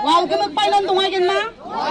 Wal ke magpailan tungayan na?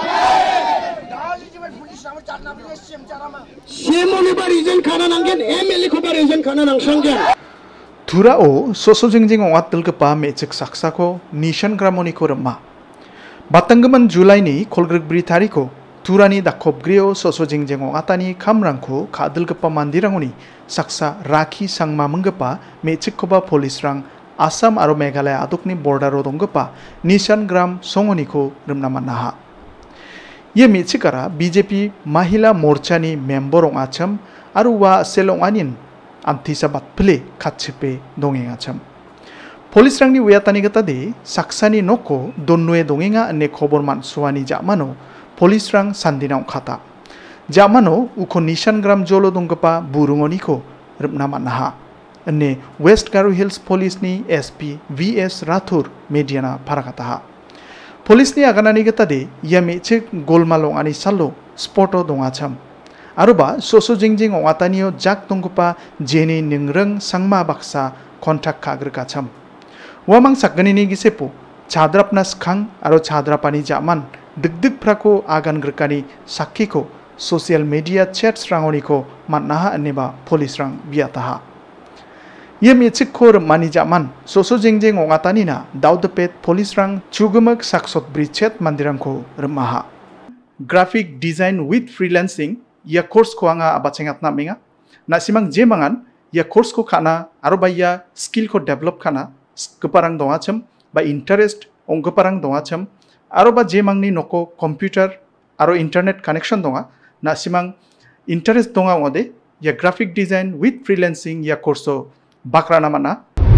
Simoni ba reason kana nanggen MLA ko ba reason kana nang sanggen. Tura o soso jingjing ongat dulgapa A.chik saksako nishan gramoni ko remma. Batanggaman Julai ni kolgrek bri tariko Turani dakopgrio soso jingjing ongatani kamrangko ka dulgapa mandirangoni saksa Rakhi Sangma-ko A.chik ko ba polis rang Assam aro Meghalaya adukni border donggipa nishan gram songoni ko remna naha. Ye A.chikara BJP Mahila Morchani member ong acham aro wa selong anin antisabat pele katsipe dongeng acham. Polis rangni wiyatani gatade saksani noko donnue dongenga ane khobor mansuani jamano polis rang sandinang khata. Jamano uko nishan gram jolo donggipa burungoni ko remna naha. Ane West Garo Hills Police ni SP VS Rathore mediana parakataha. Police ni aganani gatade yam A.chik Golmal-o ani salo sporto dongacham. Aruba soso jingjing ongataniyo jak donggipa jeni ningreng sangma baksa kontak kagrikacham. Wamang sakgani ni gisepo chadrapna skang aro chadrapani jaman digdig prako agan grikani sakiko social media chats rangoni ko mannaha aneba police rang biataha. Yam A.chik ko mani jaman soso jingjing ongatani na daudepet police rang chugumak saksot brichet mandirang ko remaha. Graphic design with freelancing ya course ko anga abacengat na menga nasimang jemangan ya course ko kana aro ba ya skill ko develop kana keparang dongacham ba interest ong keparang dongacham aro ba jemangni noko computer aro internet connection donga nasimang interest donga ode ya graphic design with freelancing ya course bakrana mana